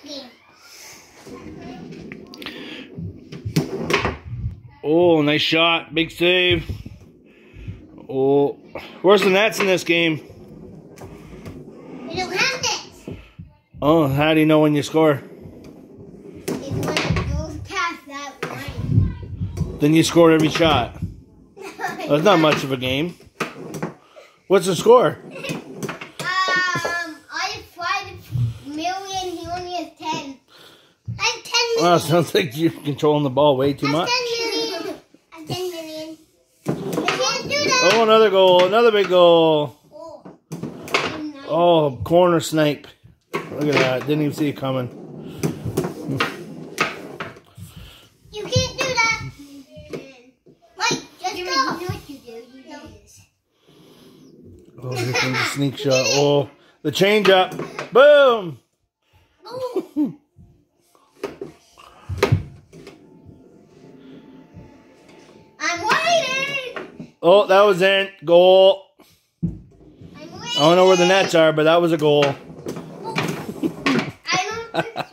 Oh, nice shot. Big save. Oh, where's the nets in this game? We don't have nets. Oh, how do you know when you score? It's when it goes past that line. Then you scored every shot. That's not much of a game. What's the score? I have 5 million. He only has 10. I have 10 million. Well, it sounds like you're controlling the ball way too much. 10 million. I have 10 million. I can't do that. Oh, another goal. Another big goal. Oh, Oh, corner snipe. Look at that. Didn't even see it coming. you can't do that. Mike, just go. You know what you do. You do this. Oh, here comes the sneak shot. Oh, the change up. Boom. Oh. I'm waiting. Oh, that was in. Goal. I'm waiting. I don't know where the nets are, but that was a goal. I don't.